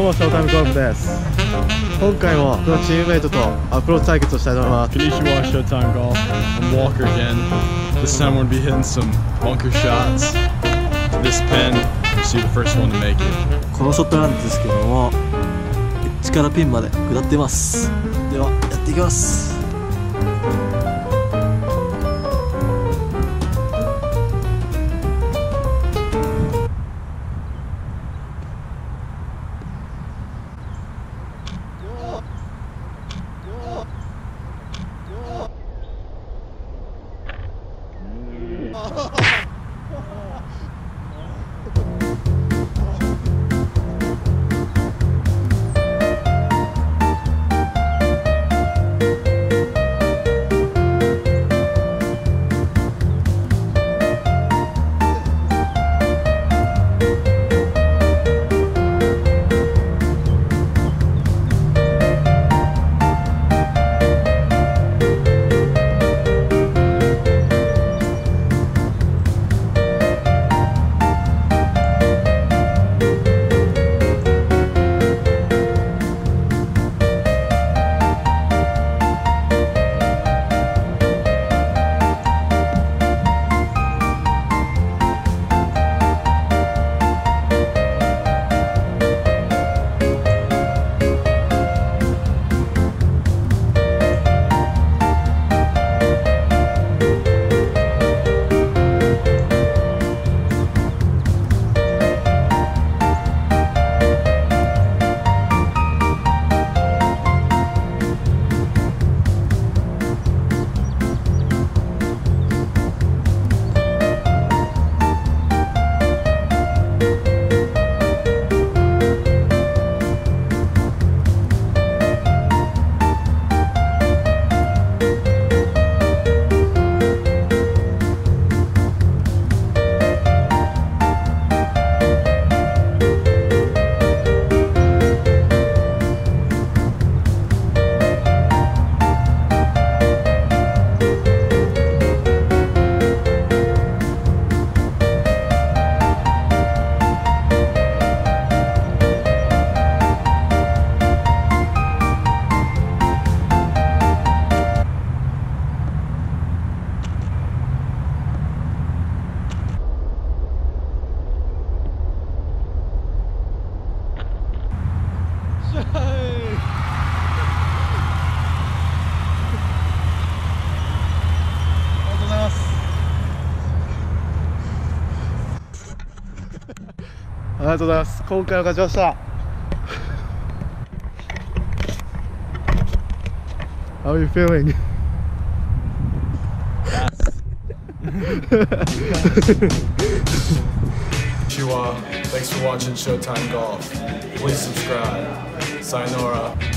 もショータイムゴルフです。今回もチームメイトとアプローチ対決をしたいと思います。 Konnichiwa, Showtime Golf. I'm Walker again. This time we're gonna be hitting some bunker shots to this pin. We'll see the first one to make it. このショットなんですけども、エッジからピンまで下っています。ではやっていきます。 ありがとうございます。今回は勝ちました。How are you feeling? Konnichiwa. Thanks for watching Showtime Golf. Please subscribe. Sayonara.